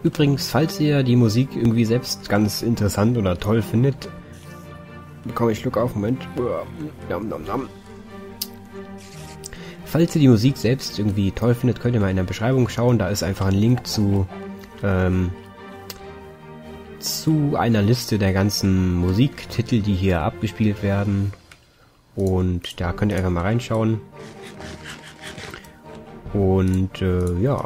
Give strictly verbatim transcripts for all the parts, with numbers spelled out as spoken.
Übrigens, falls ihr die Musik irgendwie selbst ganz interessant oder toll findet, bekomme ich Schluck auf, Moment. Nom, nom, nom. Falls ihr die Musik selbst irgendwie toll findet, könnt ihr mal in der Beschreibung schauen. Da ist einfach ein Link zu ähm, zu einer Liste der ganzen Musiktitel, die hier abgespielt werden. Und da könnt ihr einfach mal reinschauen. Und äh, ja.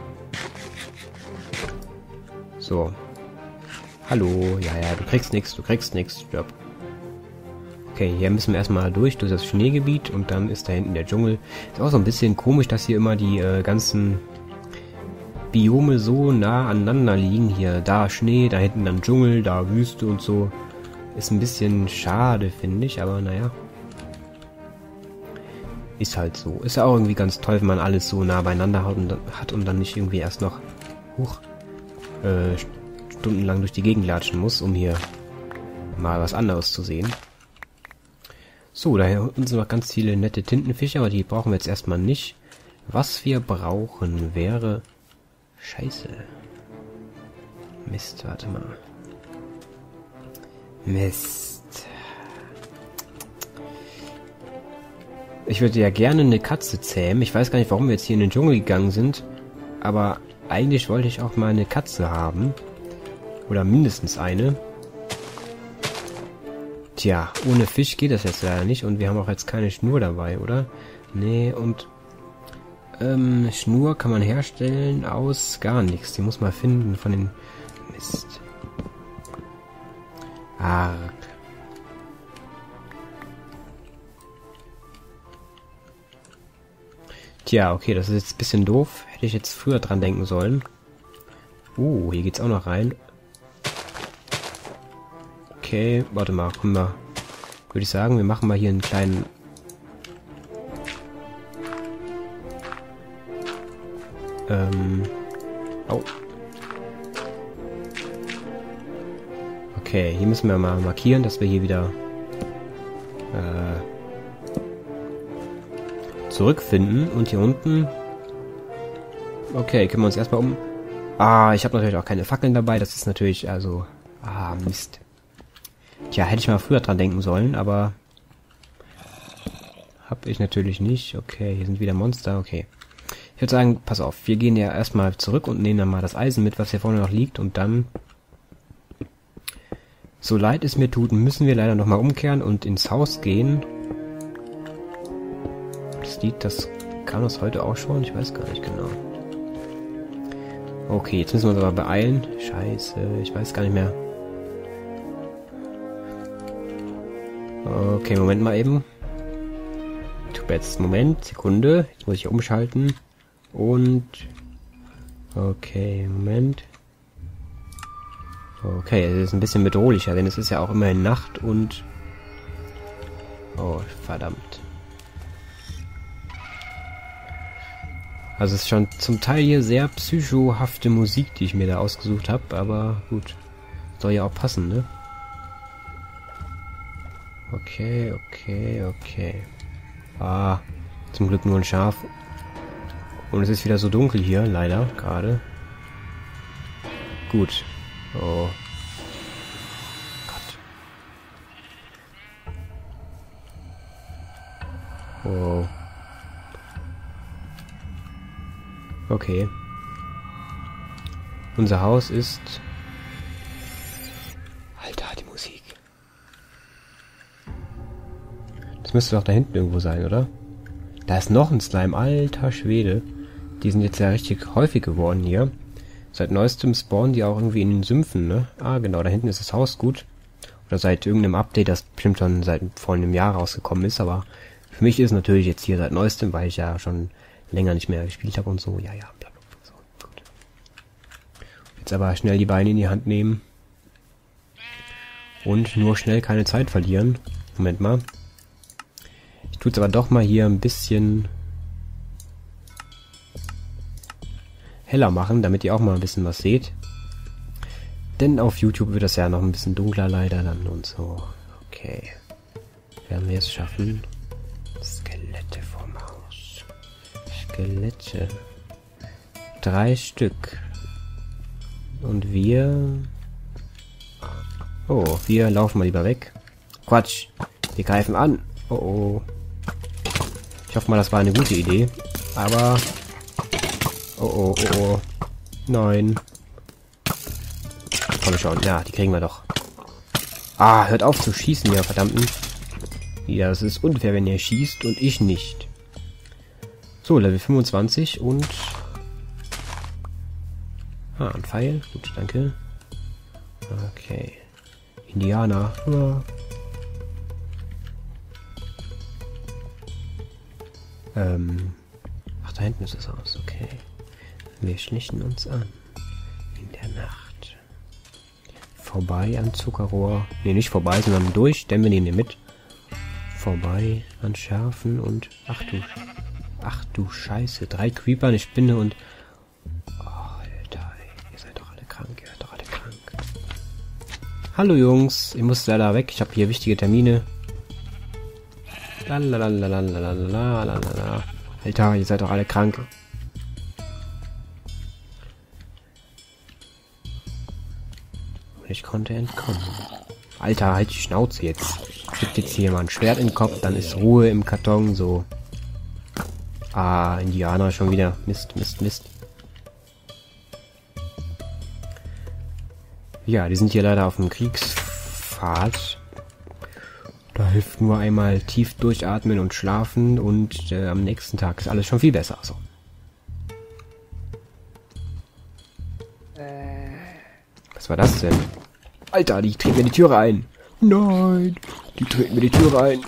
So. Hallo. Ja, ja, du kriegst nichts, du kriegst nichts. Ja. Okay, hier müssen wir erstmal durch, durch das Schneegebiet und dann ist da hinten der Dschungel. Ist auch so ein bisschen komisch, dass hier immer die äh, ganzen Biome so nah aneinander liegen. Hier, da Schnee, da hinten dann Dschungel, da Wüste und so. Ist ein bisschen schade, finde ich, aber naja. Ist halt so. Ist ja auch irgendwie ganz toll, wenn man alles so nah beieinander hat und, hat und dann nicht irgendwie erst noch hoch, äh, stundenlang durch die Gegend latschen muss, um hier mal was anderes zu sehen. So, da unten sind noch ganz viele nette Tintenfische, aber die brauchen wir jetzt erstmal nicht. Was wir brauchen wäre... Scheiße. Mist, warte mal. Mist. Ich würde ja gerne eine Katze zähmen. Ich weiß gar nicht, warum wir jetzt hier in den Dschungel gegangen sind. Aber eigentlich wollte ich auch mal eine Katze haben. Oder mindestens eine. Tja, ohne Fisch geht das jetzt leider nicht. Und wir haben auch jetzt keine Schnur dabei, oder? Nee, und... Ähm, Schnur kann man herstellen aus gar nichts. Die muss man finden von den... Mist. Arg. Tja, okay, das ist jetzt ein bisschen doof. Hätte ich jetzt früher dran denken sollen. Uh, hier geht's auch noch rein. Okay, warte mal, kommen wir. Würde ich sagen, wir machen mal hier einen kleinen... Ähm... Oh. Okay, hier müssen wir mal markieren, dass wir hier wieder... Äh... zurückfinden. Und hier unten... Okay, kümmern wir uns erstmal um... Ah, ich habe natürlich auch keine Fackeln dabei. Das ist natürlich, also... Ah, Mist. Tja, hätte ich mal früher dran denken sollen, aber... Hab ich natürlich nicht. Okay, hier sind wieder Monster. Okay. Ich würde sagen, pass auf. Wir gehen ja erstmal zurück und nehmen dann mal das Eisen mit, was hier vorne noch liegt. Und dann... So leid es mir tut, müssen wir leider nochmal umkehren und ins Haus gehen. Das Lied, das kam das heute auch schon? Ich weiß gar nicht genau. Okay, jetzt müssen wir uns aber beeilen. Scheiße, ich weiß gar nicht mehr. Okay, Moment mal eben. Tut jetzt, Moment, Sekunde. Jetzt muss ich umschalten. Und... Okay, Moment. Okay, es ist ein bisschen bedrohlicher, denn es ist ja auch immerhin Nacht und... Oh, verdammt. Also es ist schon zum Teil hier sehr psychohafte Musik, die ich mir da ausgesucht habe, aber gut. Soll ja auch passen, ne? Okay, okay, okay. Ah, zum Glück nur ein Schaf. Und es ist wieder so dunkel hier, leider, gerade. Gut. Oh. Gott. Oh. Okay. Unser Haus ist... Alter, die Musik. Das müsste doch da hinten irgendwo sein, oder? Da ist noch ein Slime, alter Schwede. Die sind jetzt ja richtig häufig geworden hier. Seit neuestem spawnen die auch irgendwie in den Sümpfen, ne? Ah, genau, da hinten ist das Haus, gut. Oder seit irgendeinem Update, das bestimmt schon seit vor einem Jahr rausgekommen ist, aber für mich ist es natürlich jetzt hier seit neuestem, weil ich ja schon länger nicht mehr gespielt habe und so. Ja, ja, bla, bla, so, gut. Jetzt aber schnell die Beine in die Hand nehmen. Und nur schnell keine Zeit verlieren. Moment mal. Ich tue es aber doch mal hier ein bisschen heller machen, damit ihr auch mal ein bisschen was seht. Denn auf YouTube wird das ja noch ein bisschen dunkler leider dann und so. Okay. Werden wir es schaffen? Skelette vorm Haus. Skelette. Drei Stück. Und wir... Oh, wir laufen mal lieber weg. Quatsch. Wir greifen an. Oh oh. Ich hoffe mal, das war eine gute Idee. Aber... Oh oh, oh oh. Nein. Komm schon. Ja, die kriegen wir doch. Ah, hört auf zu schießen, ihr verdammten. Ja, es ist unfair, wenn ihr schießt und ich nicht. So, Level fünfundzwanzig und... Ah, ein Pfeil. Gut, danke. Okay. Indianer. Ja. Ähm. Ach, da hinten ist das Haus. Okay. Wir schlichen uns an. In der Nacht. Vorbei am Zuckerrohr. Ne, nicht vorbei, sondern durch, denn wir nehmen den mit. Vorbei an Schafen und... Ach du... Ach du Scheiße. Drei Creeper, eine Spinne und... Oh, Alter, ey. Ihr seid doch alle krank. Ihr seid doch alle krank. Hallo Jungs. Ich muss leider weg. Ich habe hier wichtige Termine. Lalalalalalala. Alter, ihr seid doch alle krank. Und ich konnte entkommen. Alter, halt die Schnauze jetzt. Gibt jetzt hier mal ein Schwert in den Kopf, dann ist Ruhe im Karton, so. Ah, Indianer schon wieder. Mist, Mist, Mist. Ja, die sind hier leider auf dem Kriegspfad. Da hilft nur einmal tief durchatmen und schlafen und äh, am nächsten Tag ist alles schon viel besser. So. Was war das denn? Alter, die treten mir die Türe ein. Nein, die treten mir die Türe ein.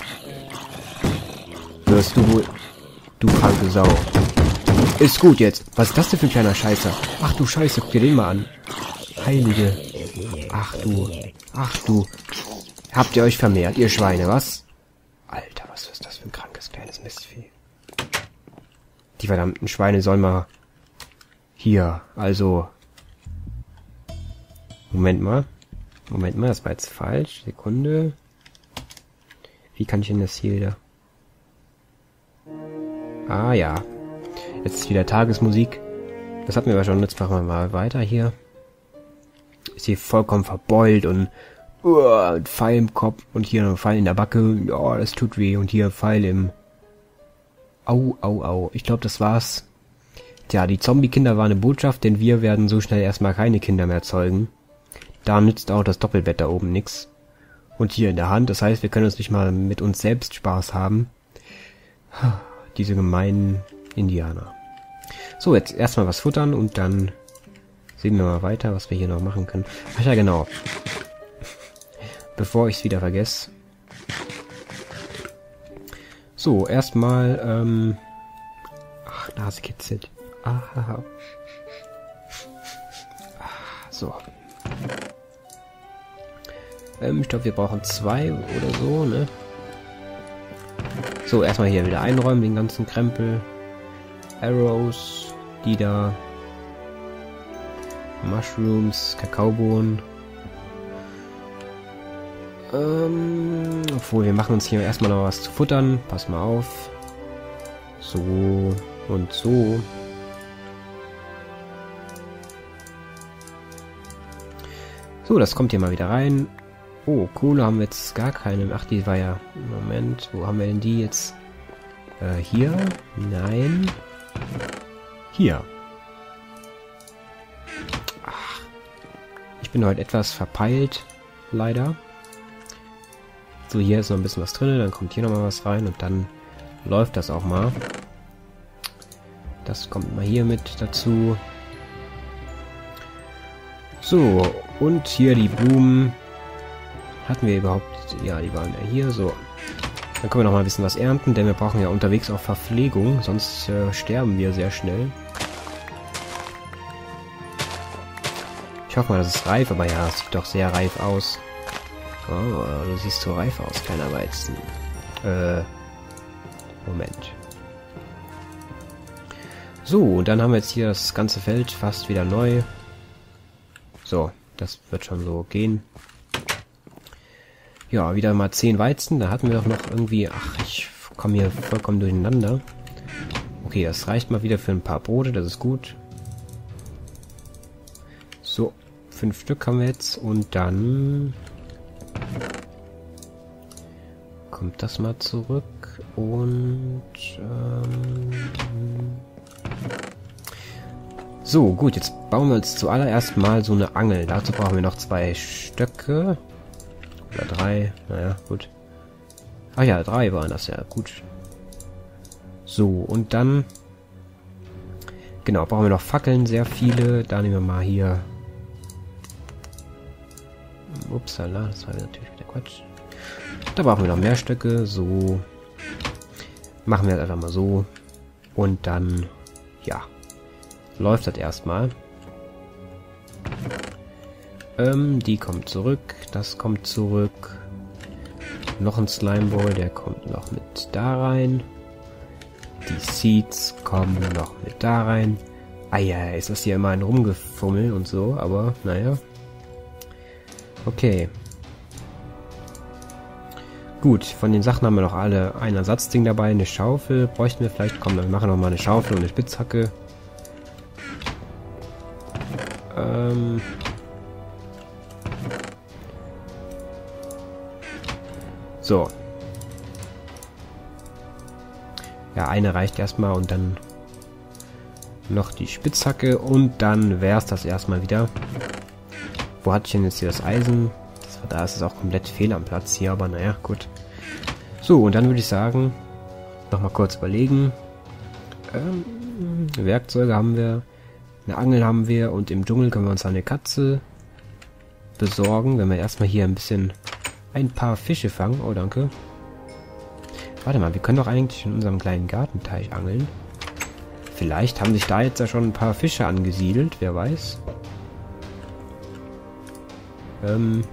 Wirst du wohl... Du kranke Sau. Ist gut jetzt. Was ist das denn für ein kleiner Scheißer? Ach du Scheiße, guck dir den mal an. Heilige. Ach du. Ach du. Habt ihr euch vermehrt, ihr Schweine, was? Alter, was ist das für ein krankes kleines Mistvieh? Die verdammten Schweine sollen mal... Hier, also... Moment mal. Moment mal, das war jetzt falsch. Sekunde. Wie kann ich denn das hier wieder... Ah ja. Jetzt ist wieder Tagesmusik. Das hatten wir aber schon. Jetzt machen wir mal weiter hier. Ist hier vollkommen verbeult und... Uh, ein Pfeil im Kopf und hier ein Pfeil in der Backe. Ja, das tut weh. Und hier ein Pfeil im... Au, au, au. Ich glaube, das war's. Tja, die Zombie-Kinder waren eine Botschaft, denn wir werden so schnell erstmal keine Kinder mehr zeugen. Da nützt auch das Doppelbett da oben nix. Und hier in der Hand, das heißt, wir können uns nicht mal mit uns selbst Spaß haben. Diese gemeinen Indianer. So, jetzt erstmal was futtern und dann sehen wir mal weiter, was wir hier noch machen können. Ach ja, genau. Bevor ich es wieder vergesse. So, erstmal, ähm... Ach, Nase kitzelt. Ah, ah, so. Ähm, ich glaube, wir brauchen zwei oder so, ne? So, erstmal hier wieder einräumen, den ganzen Krempel. Arrows, die da. Mushrooms, Kakaobohnen. Ähm, obwohl, wir machen uns hier erstmal noch was zu futtern. Pass mal auf. So und so. So, das kommt hier mal wieder rein. Oh, Kohle haben wir jetzt gar keine. Ach, die war ja... Moment, wo haben wir denn die jetzt? Äh, hier? Nein. Hier. Ach. Ich bin heute etwas verpeilt. Leider. So, hier ist noch ein bisschen was drin. Dann kommt hier noch mal was rein. Und dann läuft das auch mal. Das kommt mal hier mit dazu. So, und hier die Blumen. Hatten wir überhaupt... Ja, die waren ja hier, so. Dann können wir noch mal ein bisschen was ernten, denn wir brauchen ja unterwegs auch Verpflegung, sonst äh, sterben wir sehr schnell. Ich hoffe mal, das ist reif, aber ja, es sieht doch sehr reif aus. Oh, du siehst so reif aus, kleiner Weizen. Äh, Moment. So, und dann haben wir jetzt hier das ganze Feld fast wieder neu. So, das wird schon so gehen. Ja, wieder mal zehn Weizen. Da hatten wir doch noch irgendwie... Ach, ich komme hier vollkommen durcheinander. Okay, das reicht mal wieder für ein paar Brote. Das ist gut. So, Fünf Stück haben wir jetzt und dann kommt das mal zurück und ähm, so, gut, jetzt bauen wir uns zuallererst mal so eine Angel. Dazu brauchen wir noch zwei Stöcke. Oder drei, naja, gut. Ach ja, drei waren das ja, gut. So, und dann genau, brauchen wir noch Fackeln, sehr viele. Da nehmen wir mal hier. Upsala, das war natürlich wieder Quatsch. Da brauchen wir noch mehr Stöcke. So. Machen wir das einfach mal so. Und dann, ja, läuft das erstmal. Ähm, die kommt zurück. Das kommt zurück. Noch ein Slimeball, der kommt noch mit da rein. Die Seeds kommen noch mit da rein. Ah ja, ist das hier immer ein Rumgefummel und so, aber naja. Okay. Gut, von den Sachen haben wir noch alle ein Ersatzding dabei. Eine Schaufel bräuchten wir vielleicht. Komm, dann machen wir noch mal eine Schaufel und eine Spitzhacke. Ähm... So. Ja, eine reicht erstmal und dann noch die Spitzhacke und dann wäre es das erstmal wieder. Wo hatte ich denn jetzt hier das Eisen? Das war, da ist es auch komplett fehl am Platz hier, aber naja, gut. So, und dann würde ich sagen, nochmal kurz überlegen. Ähm, Werkzeuge haben wir, eine Angel haben wir und im Dschungel können wir uns eine Katze besorgen, wenn wir erstmal hier ein bisschen ein paar Fische fangen. Oh, danke. Warte mal, wir können doch eigentlich in unserem kleinen Gartenteich angeln. Vielleicht haben sich da jetzt ja schon ein paar Fische angesiedelt, wer weiß. Ähm.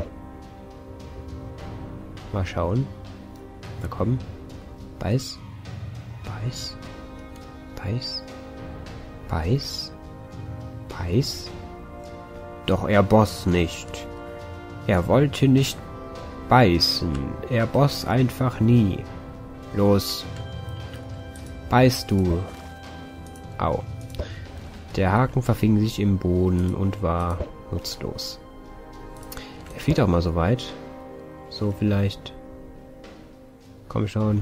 Mal schauen. Na komm. Beiß. Beiß. Beiß. Beiß. Beiß. Doch er boss nicht. Er wollte nicht beißen. Er boss einfach nie. Los. Beiß du. Au. Der Haken verfing sich im Boden und war nutzlos. Er fliegt auch mal so weit. So vielleicht. Komm schon.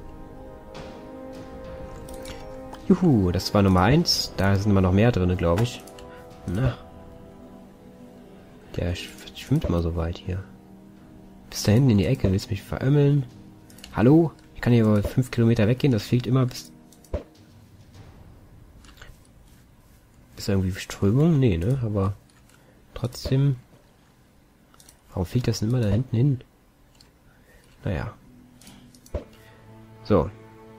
Juhu, das war Nummer eins. Da sind immer noch mehr drin, glaube ich. Na. Der schwimmt immer so weit hier. Bis da hinten in die Ecke. Willst du mich verömmeln? Hallo? Ich kann hier aber fünf Kilometer weggehen. Das fliegt immer bis... Ist da irgendwie Strömung? Nee, ne? Aber trotzdem... Warum fliegt das denn immer da hinten hin? Naja. So.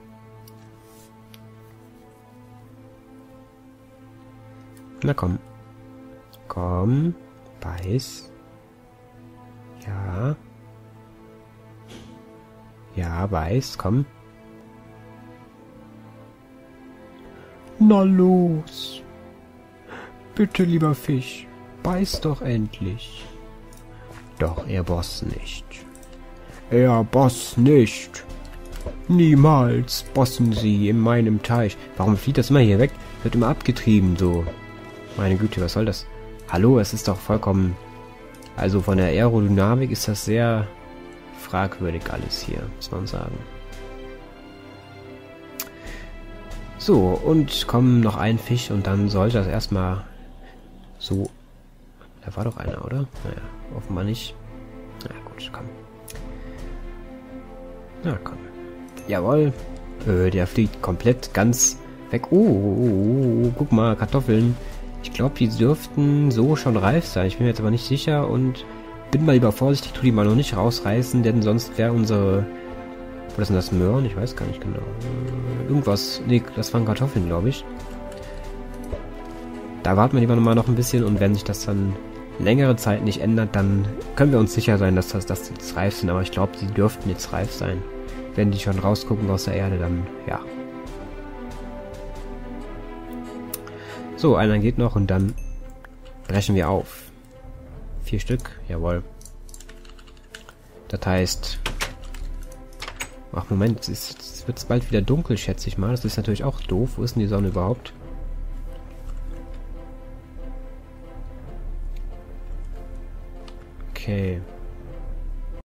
Na komm. Komm. Beiß. Ja. Ja, beiß. Komm. Na los. Bitte, lieber Fisch. Beiß doch endlich. Doch, er boss nicht. Er boss nicht. Niemals bossen sie in meinem Teich. Warum fliegt das immer hier weg? Wird immer abgetrieben, so. Meine Güte, was soll das? Hallo, es ist doch vollkommen... Also von der Aerodynamik ist das sehr fragwürdig alles hier, muss man sagen. So, und kommen noch ein Fisch und dann sollte das erstmal so... Da war doch einer, oder? Naja, offenbar nicht. Na gut, komm. Na komm. Jawohl. Äh, der fliegt komplett ganz weg. Oh, oh, oh, oh, guck mal, Kartoffeln. Ich glaube, die dürften so schon reif sein. Ich bin mir jetzt aber nicht sicher und bin mal lieber vorsichtig, tu die mal noch nicht rausreißen, denn sonst wäre unsere... Was sind das, Möhren? Ich weiß gar nicht genau. Irgendwas... Nee, das waren Kartoffeln, glaube ich. Da warten wir lieber noch mal noch ein bisschen und wenn sich das dann längere Zeit nicht ändert, dann können wir uns sicher sein, dass das dass die jetzt reif sind. Aber ich glaube, die dürften jetzt reif sein. Wenn die schon rausgucken aus der Erde, dann ja. So, einer geht noch und dann brechen wir auf. Vier Stück, jawohl. Das heißt... Ach Moment, es, ist, es wird bald wieder dunkel, schätze ich mal. Das ist natürlich auch doof. Wo ist denn die Sonne überhaupt? Okay.